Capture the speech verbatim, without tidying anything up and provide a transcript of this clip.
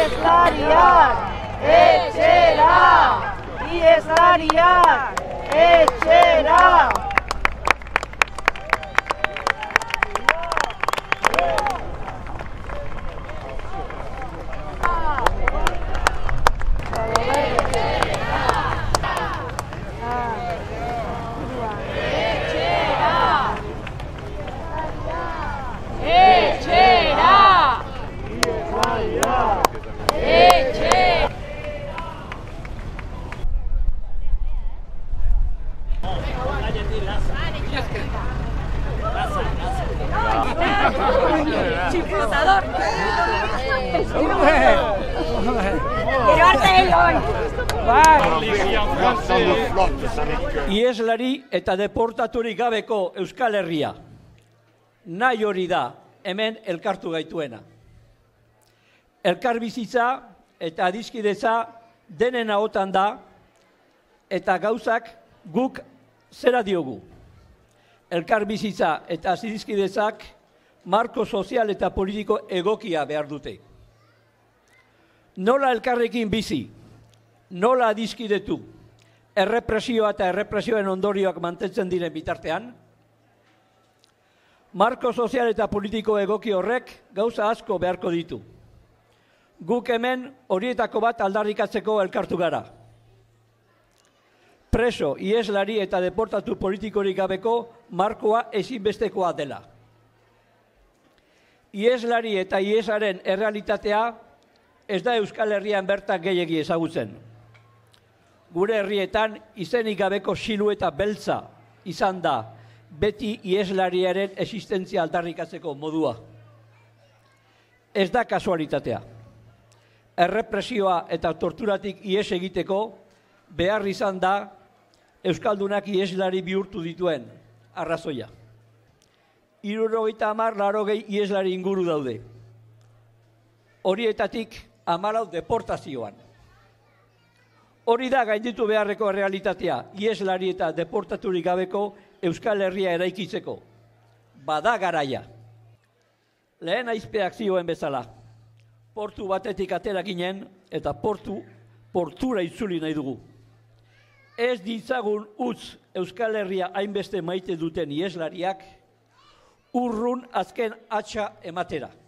Ieslariak, etxera! Ieslariak, etxera! Chiflotador. Quiero arte hoy. Ieslari eta deportaturik gabeko Euskal Herria. Nahi hori da hemen elkartu gaituena. Elkarbizitza eta adiskidetza denen ahotan da eta gauzak guk zera diogu. Elkarbizitza eta adiskidetzak marko sozial eta politiko egokia behar dute. Nola elkarrekin bizi, nola adiskidetu, errepresioa eta errepresioen ondorioak mantentzen diren bitartean, marko sozial eta politiko egoki horrek gauza asko beharko ditu. Guk hemen horietako bat aldarrikatzeko elkartu gara. Preso, ieslari eta deportatu politikorik gabeko markoa ezinbestekoa dela. Ieslari eta iesaren errealitatea ez da Euskal Herrian bertan gehiegi ezagutzen. Gure herrietan izenik gabeko silueta beltza izan da beti ieslariaren existentzia aldarrikatzeko modua. Ez da kasualitatea. Errepresioa eta torturatik ies egiteko behar izan da Euskaldunak ieslari bihurtu dituen arrazoia. Hirurogeita hamar laurogei ieslari inguru daude. Horietatik hamalau deportazioan. Hori da gainditu beharreko errealitatea, ieslari eta deportaturik gabeko Euskal Herria eraikitzeko. Bada garaia. Lehen aizpeak zioen bezala. Portu batetik atera ginen eta portu portura itzuli nahi dugu. Ez ditzagun utz Euskal Herria hainbeste maite duten ieslariak urrun azken hatsa ematera.